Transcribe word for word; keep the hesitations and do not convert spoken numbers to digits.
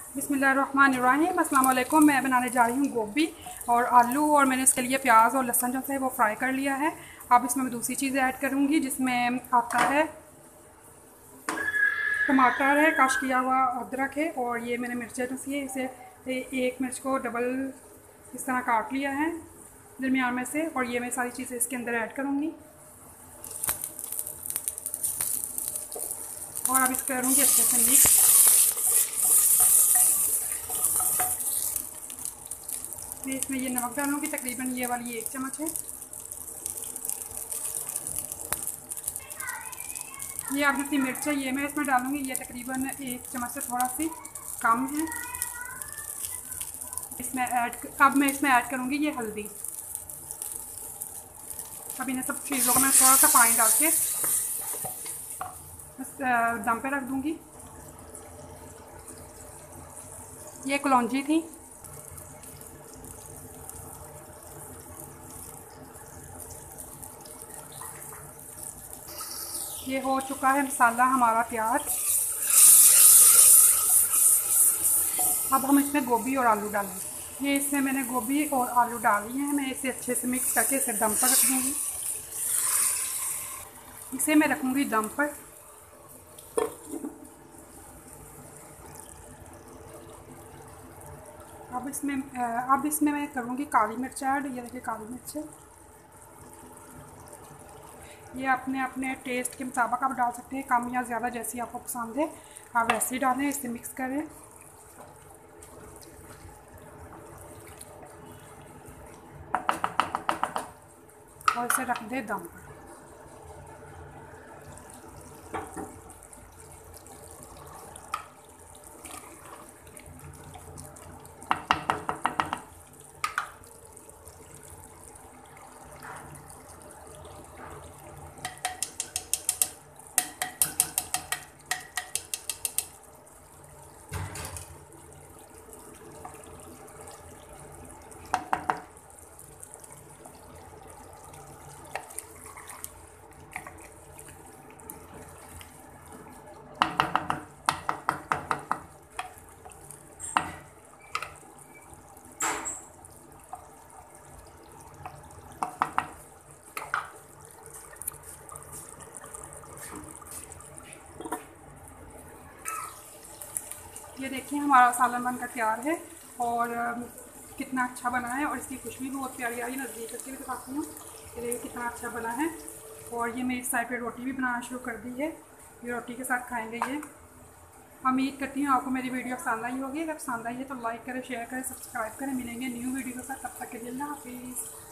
बिस्मिल्लाहिर्रहमानिर्रहीम। अस्सलाम वालेकुम। मैं बनाने जा रही हूँ गोभी और आलू, और मैंने इसके लिए प्याज और लहसुन जो है वो फ्राई कर लिया है। अब इसमें मैं दूसरी चीज़ें ऐड करूँगी, जिसमें आता है टमाटर है, कश किया हुआ अदरक है, और ये मैंने मिर्चें जो सी है इसे एक मिर्च को डबल इस तरह काट लिया है दरमियान में से, और ये मैं सारी चीज़ें इसके अंदर ऐड करूँगी और अब इसको करूँगी अच्छे से मिक्स। मैं इसमें ये नमक डालूँगी, तकरीबन ये वाली एक चम्मच है। ये अब जितनी मिर्च है ये मैं इसमें डालूँगी, ये तकरीबन एक चम्मच से थोड़ा सी कम है। इसमें ऐड अब मैं इसमें ऐड करूँगी ये हल्दी। अब इन्हें सब चीज़ों को मैं थोड़ा सा पानी डाल के दम पे रख दूँगी। ये कलौंजी थी। ये हो चुका है मसाला हमारा तैयार। अब हम इसमें गोभी और आलू डालेंगे। ये इसमें मैंने गोभी और आलू डाल दिए हैं। मैं इसे अच्छे से मिक्स करके इसे दम पर रख दूँगी। इसे मैं रखूँगी दम पर। अब इसमें अब इसमें मैं करूँगी काली मिर्च ऐड। ये देखिए काली मिर्च है। ये अपने अपने टेस्ट के मुताबिक आप डाल सकते हैं, कम या ज़्यादा जैसी आपको पसंद है आप वैसे ही डालें। इसे मिक्स करें और इसे रख दें दम पर। ये देखिए हमारा सालन बनकर तैयार है और कितना अच्छा बना है, और इसकी खुशबू भी बहुत प्यारी आई। नज़दीक करके भी दिखाती हूँ। ये देखिए कितना अच्छा बना है। और ये मेरी साइड पे रोटी भी बनाना शुरू कर दी है। ये रोटी के साथ खाएंगे ये। उम्मीद करती हूँ आपको मेरी वीडियो पसंद आई होगी। अगर पसंद आई है तो लाइक करें, शेयर करें, सब्सक्राइब करें। मिलेंगे न्यू वीडियो के साथ, तब तक के लिए अल्लाह हाफिज़।